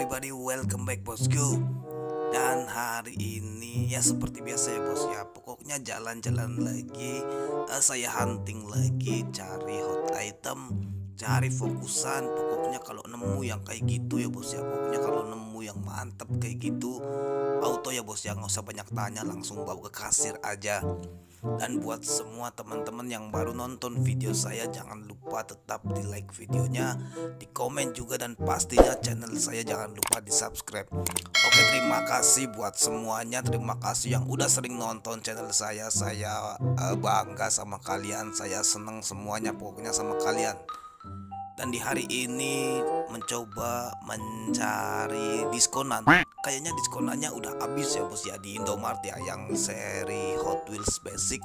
everybody, welcome back bosku. Dan hari ini ya seperti biasa ya bos ya, pokoknya jalan-jalan lagi, saya hunting lagi, cari hot item, cari fokusan. Pokoknya kalau nemu yang kayak gitu ya bos ya, pokoknya kalau nemu yang mantap kayak gitu, auto ya bos ya, nggak usah banyak tanya, langsung bawa ke kasir aja. Dan buat semua teman-teman yang baru nonton video saya, jangan lupa tetap di like videonya, di komen juga, dan pastinya channel saya jangan lupa di subscribe. Oke, terima kasih buat semuanya, terima kasih yang udah sering nonton channel saya. Saya bangga sama kalian, saya seneng semuanya pokoknya sama kalian. Dan di hari ini mencoba mencari diskonan. Kayaknya diskonannya udah habis ya bos ya di Indomart ya, yang seri Hot Wheels Basic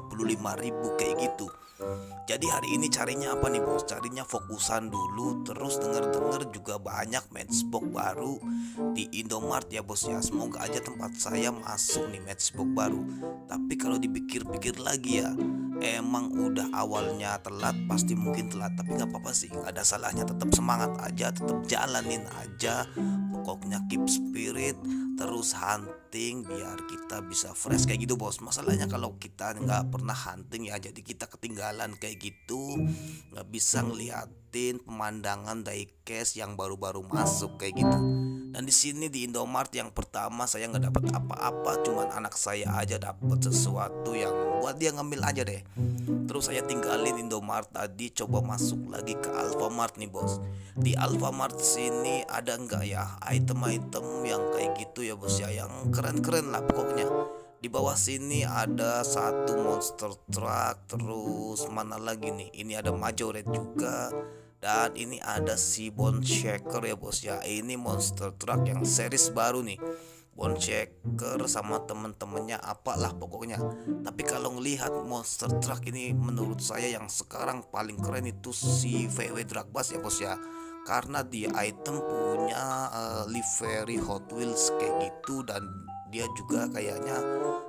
25.000 kayak gitu. Jadi hari ini carinya apa nih bos? Carinya fokusan dulu, terus denger-denger juga banyak matchbox baru di Indomart ya bos ya. Semoga aja tempat saya masuk nih matchbox baru. Tapi kalau dipikir-pikir lagi ya, emang udah awalnya telat, pasti mungkin telat, tapi nggak apa-apa sih, nggak ada salahnya, tetap semangat aja, tetap jalanin aja. Pokoknya keep spirit, terus hunting biar kita bisa fresh kayak gitu bos. Masalahnya kalau kita nggak pernah hunting ya, jadi kita ketinggalan kayak gitu, nggak bisa ngeliatin pemandangan diecast yang baru-baru masuk kayak gitu. Dan di sini di Indomart yang pertama saya nggak dapat apa-apa, cuman anak saya aja dapat sesuatu yang buat dia ngambil aja deh. Terus saya tinggalin Indomart tadi, coba masuk lagi ke Alfamart nih bos. Di Alfamart sini ada nggak ya item-item yang kayak gitu ya bos ya, yang keren-keren lah pokoknya. Di bawah sini ada satu monster truck, terus mana lagi nih? Ini ada Majorette juga. Dan ini ada si Bone Shaker ya bos ya. Ini monster truck yang series baru nih. Bone Shaker sama temen-temennya apalah pokoknya. Tapi kalau ngelihat monster truck ini, menurut saya yang sekarang paling keren itu si VW Drag Bus ya bos ya. Karena dia item punya livery Hot Wheels kayak gitu, dan dia juga kayaknya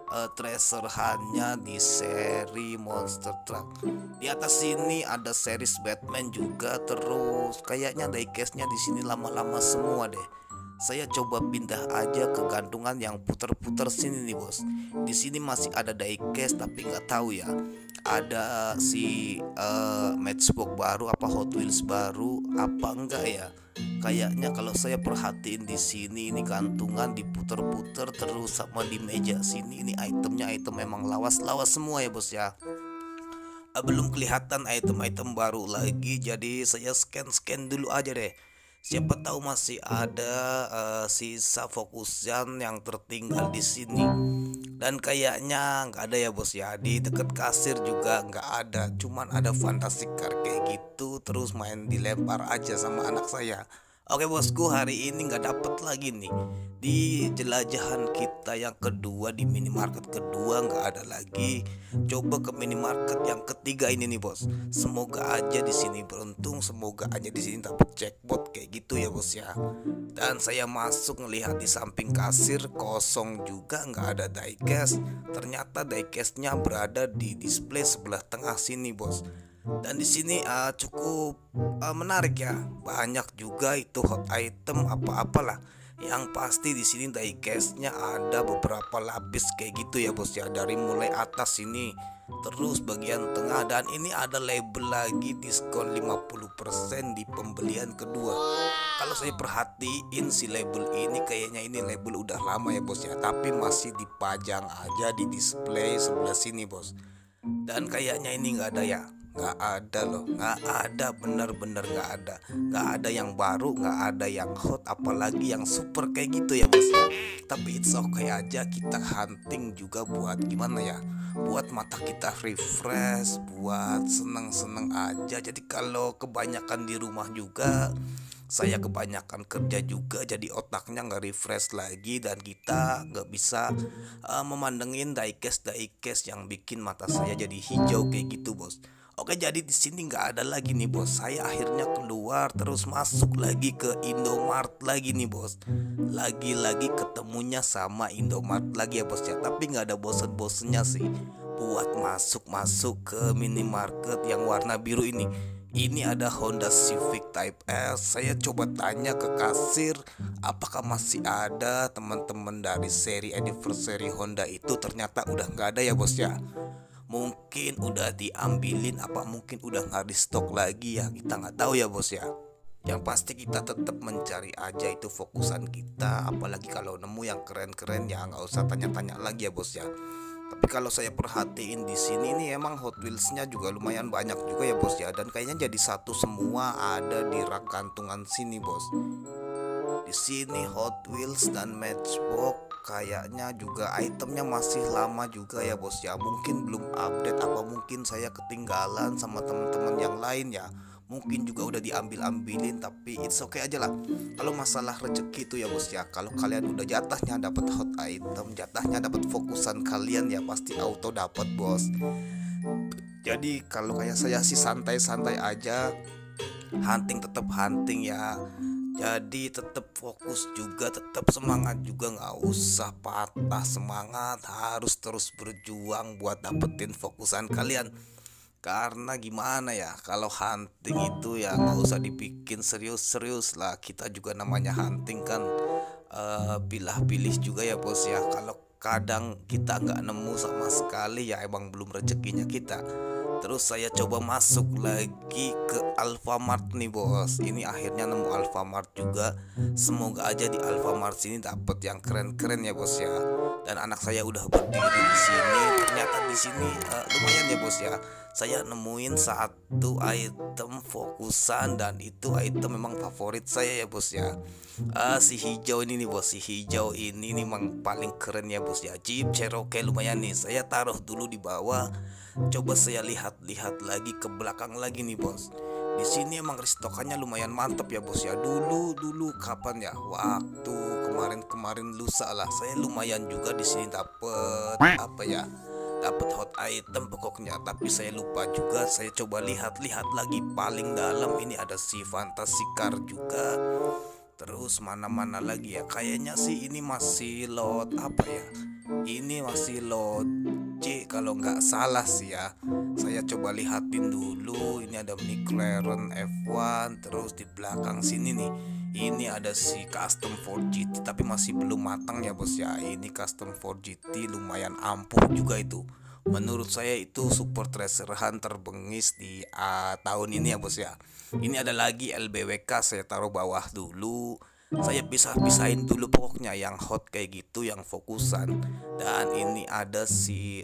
tracer hanya di seri monster truck. Di atas sini ada series Batman juga, terus kayaknya diecastnya di sini lama-lama semua deh. Saya coba pindah aja ke gantungan yang puter-puter sini nih bos. Di sini masih ada diecast, tapi nggak tahu ya ada si matchbox baru apa Hot Wheels baru apa enggak ya. Kayaknya kalau saya perhatiin di sini, ini gantungan diputer-puter, terus sama di meja sini ini itemnya item memang lawas-lawas semua ya bos ya. Belum kelihatan item-item baru lagi, jadi saya scan dulu aja deh. Siapa tahu masih ada sisa fokusan yang tertinggal di sini. Dan kayaknya nggak ada ya bos ya. Di dekat kasir juga nggak ada, cuman ada fantasy car kayak gitu, terus main dilempar aja sama anak saya. Oke bosku, hari ini nggak dapet lagi nih. Di jelajahan kita yang kedua, di minimarket kedua nggak ada lagi. Coba ke minimarket yang ketiga ini nih bos. Semoga aja di sini beruntung, semoga aja di sini dapat jackpot kayak gitu ya bos ya. Dan saya masuk ngelihat di samping kasir kosong juga, nggak ada diecast. Ternyata diecastnya berada di display sebelah tengah sini bos. Dan di sini cukup menarik ya, banyak juga itu hot item apa-apalah. Yang pasti di sini diecastnya ada beberapa lapis kayak gitu ya bos ya, dari mulai atas sini terus bagian tengah. Dan ini ada label lagi, diskon 50% di pembelian kedua. Kalau saya perhatiin si label ini, kayaknya ini label udah lama ya bos ya, tapi masih dipajang aja di display sebelah sini bos. Dan kayaknya ini nggak ada ya, nggak ada loh, nggak ada, bener-bener nggak ada yang baru, nggak ada yang hot, apalagi yang super kayak gitu ya bos. Tapi it's okay aja, kita hunting juga buat gimana ya, buat mata kita refresh, buat seneng-seneng aja. Jadi kalau kebanyakan di rumah juga, saya kebanyakan kerja juga, jadi otaknya nggak refresh lagi, dan kita nggak bisa memandangin diecast yang bikin mata saya jadi hijau kayak gitu bos. Oke, jadi di sini nggak ada lagi nih bos. Saya akhirnya keluar, terus masuk lagi ke Indomart lagi nih bos. Lagi-lagi ketemunya sama Indomart lagi ya bos ya. Tapi nggak ada bosen-bosennya sih buat masuk ke minimarket yang warna biru ini. Ini ada Honda Civic Type S. Saya coba tanya ke kasir apakah masih ada teman-teman dari seri anniversary Honda itu. Ternyata udah nggak ada ya bos ya. Mungkin udah diambilin, apa mungkin udah nggak di stok lagi ya, kita nggak tahu ya bos ya. Yang pasti kita tetap mencari aja, itu fokusan kita. Apalagi kalau nemu yang keren-keren ya nggak usah tanya-tanya lagi ya bos ya. Tapi kalau saya perhatiin di sini nih emang Hot Wheels-nya juga lumayan banyak juga ya bos ya, dan kayaknya jadi satu semua ada di rak gantungan sini bos. Di sini Hot Wheels dan Matchbox kayaknya juga itemnya masih lama juga ya bos ya. Mungkin belum update, apa mungkin saya ketinggalan sama teman-teman yang lain ya. Mungkin juga udah diambil-ambilin, tapi it's okay aja lah. Kalau masalah rezeki itu ya bos ya, kalau kalian udah jatahnya dapat hot item, jatahnya dapat fokusan kalian ya pasti auto dapat bos. Jadi kalau kayak saya sih santai-santai aja, hunting tetap hunting ya. Jadi tetap fokus juga, tetap semangat juga, nggak usah patah semangat, harus terus berjuang buat dapetin fokusan kalian. Karena gimana ya, kalau hunting itu ya nggak usah dibikin serius-serius lah. Kita juga namanya hunting kan pilih-pilih juga ya bos ya. Kalau kadang kita nggak nemu sama sekali ya emang belum rezekinya kita. Terus saya coba masuk lagi ke Alfamart nih bos. Ini akhirnya nemu Alfamart juga. Semoga aja di Alfamart sini dapat yang keren-keren ya bos ya. Dan anak saya udah berdiri di sini. Ternyata di sini lumayan ya bos ya. Saya nemuin satu item fokusan, dan itu item memang favorit saya ya bos ya. Si hijau ini nih bos. Si hijau ini memang paling keren ya bos ya. Jeep Cherokee lumayan nih. Saya taruh dulu di bawah. Coba saya lihat-lihat lagi ke belakang lagi nih bos. Di sini emang restokannya lumayan mantap ya bos ya. Dulu kapan ya? Waktu kemarin lusa lah. Saya lumayan juga di sini dapet apa ya? Dapat hot item pokoknya. Tapi saya lupa juga. Saya coba lihat-lihat lagi paling dalam ini ada si Fantasy Car juga. Terus mana-mana lagi ya? Kayaknya sih ini masih lot apa ya? Ini masih lot C kalau nggak salah sih ya. Saya coba lihatin dulu. Ini ada McLaren F1. Terus di belakang sini nih, ini ada si Custom 4GT tapi masih belum matang ya bos ya. Ini Custom 4GT lumayan ampuh juga itu. Menurut saya itu super treasure hunt terbengis di tahun ini ya bos ya. Ini ada lagi LBWK, saya taruh bawah dulu. Saya pisah-pisahin dulu pokoknya yang hot kayak gitu, yang fokusan. Dan ini ada si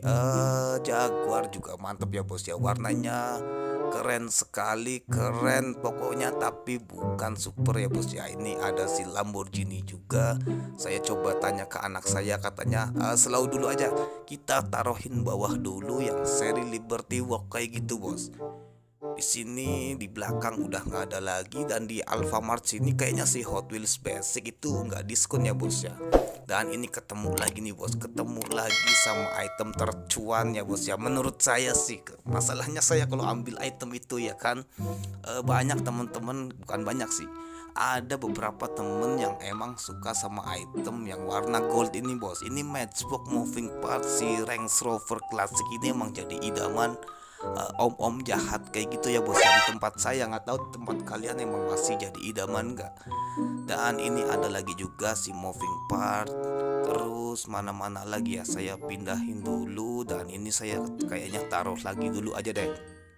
Jaguar juga mantap ya bos ya. Warnanya keren sekali, keren pokoknya, tapi bukan super ya bos ya. Ini ada si Lamborghini juga. Saya coba tanya ke anak saya, katanya selalu dulu aja, kita taruhin bawah dulu yang seri Liberty Walk kayak gitu bos. Di sini di belakang udah nggak ada lagi, dan di Alfamart sini kayaknya si Hot Wheels Basic itu nggak diskon ya bos ya. Dan ini ketemu lagi nih bos, ketemu lagi sama item tercuan ya bos ya. Menurut saya sih, masalahnya saya kalau ambil item itu ya kan, banyak temen-temen, bukan banyak sih, ada beberapa temen yang emang suka sama item yang warna gold ini bos. Ini Matchbox moving part si Range Rover Classic ini emang jadi idaman om-om jahat kayak gitu ya bos ya. Di tempat saya, nggak tahu tempat kalian emang masih jadi idaman nggak. Dan ini ada lagi juga si moving part. Terus mana-mana lagi ya, saya pindahin dulu. Dan ini saya kayaknya taruh lagi dulu aja deh.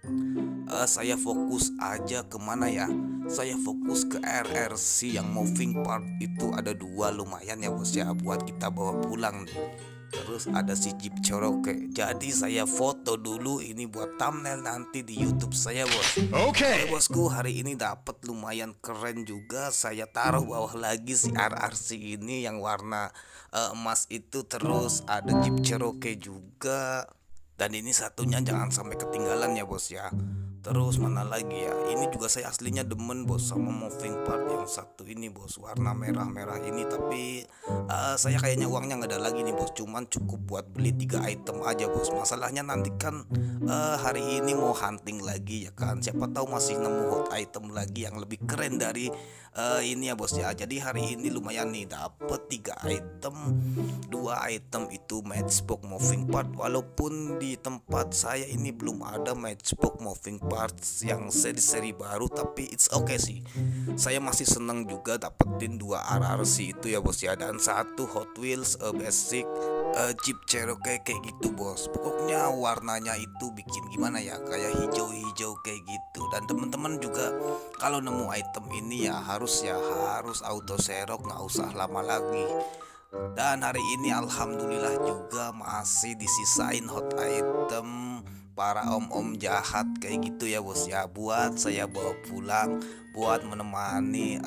Saya fokus aja kemana ya? Saya fokus ke RRC yang moving part itu ada dua, lumayan ya bos ya buat kita bawa pulang nih. Terus ada si Jeep Cherokee. Jadi saya foto dulu ini buat thumbnail nanti di YouTube saya bos. Oke bosku, hari ini dapat lumayan keren juga. Saya taruh bawah lagi si RRC ini yang warna emas itu. Terus ada Jeep Cherokee juga. Dan ini satunya jangan sampai ketinggalan ya bos ya. Terus mana lagi ya? Ini juga saya aslinya demen bos sama moving part yang satu ini bos, warna merah-merah ini. Tapi saya kayaknya uangnya nggak ada lagi nih bos. Cuman cukup buat beli 3 item aja bos. Masalahnya nanti kan hari ini mau hunting lagi ya kan. Siapa tahu masih nemu hot item lagi yang lebih keren dari ini ya bos ya. Jadi hari ini lumayan nih, dapet 3 item. 2 item itu matchbox moving part. Walaupun di tempat saya ini belum ada matchbox moving parts yang seri-seri baru, tapi it's okay sih. Saya masih seneng juga dapetin 2 RRC itu ya bos ya, dan 1 Hot Wheels basic Jeep Cherokee kayak gitu bos. Pokoknya warnanya itu bikin gimana ya, kayak hijau-hijau kayak gitu. Dan teman-teman juga kalau nemu item ini ya harus auto serok, nggak usah lama lagi. Dan hari ini alhamdulillah juga masih disisain hot item para om-om jahat kayak gitu ya bos ya, buat saya bawa pulang, buat menemani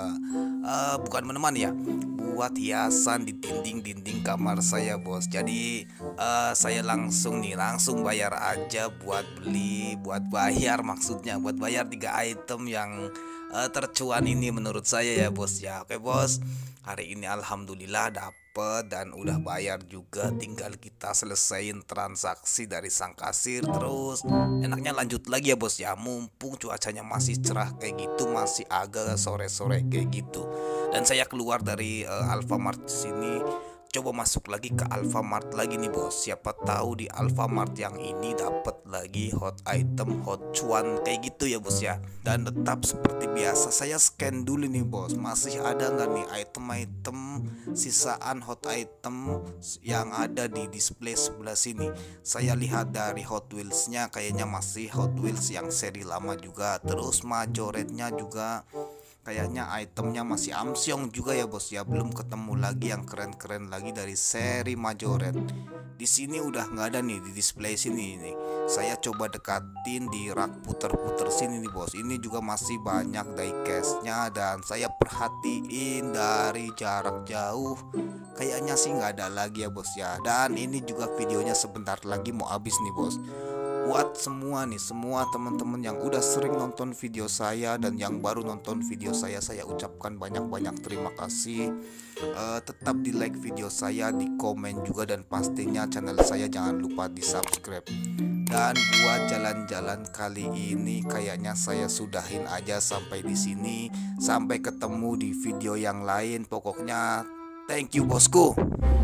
bukan menemani ya, buat hiasan di dinding-dinding kamar saya bos. Jadi saya langsung bayar aja buat beli, buat bayar maksudnya, buat bayar 3 item yang tercuan ini menurut saya ya bos ya. Oke bos, hari ini alhamdulillah dapet dan udah bayar juga, tinggal kita selesain transaksi dari sang kasir, terus enaknya lanjut lagi ya bos ya, mumpung cuacanya masih cerah kayak gitu, masih agak sore-sore kayak gitu. Dan saya keluar dari Alfamart sini, coba masuk lagi ke Alfamart lagi nih bos. Siapa tahu di Alfamart yang ini dapat lagi hot item, hot cuan kayak gitu ya bos ya. Dan tetap seperti biasa saya scan dulu nih bos, masih ada nggak nih item-item sisaan hot item yang ada di display sebelah sini. Saya lihat dari Hot Wheels-nya kayaknya masih Hot Wheels yang seri lama juga. Terus Majorette-nya juga kayaknya itemnya masih Amsyong juga ya bos ya, belum ketemu lagi yang keren-keren lagi dari seri Majorette. Di sini udah nggak ada nih di display sini nih. Saya coba dekatin di rak puter-puter sini nih bos. Ini juga masih banyak diecast-nya dan saya perhatiin dari jarak jauh kayaknya sih nggak ada lagi ya bos ya. Dan ini juga videonya sebentar lagi mau habis nih bos. Buat semua teman-teman yang udah sering nonton video saya dan yang baru nonton video saya ucapkan banyak-banyak terima kasih. Tetap di like video saya, di komen juga, dan pastinya channel saya jangan lupa di subscribe. Dan buat jalan-jalan kali ini kayaknya saya sudahin aja sampai di sini. Sampai ketemu di video yang lain. Pokoknya thank you bosku.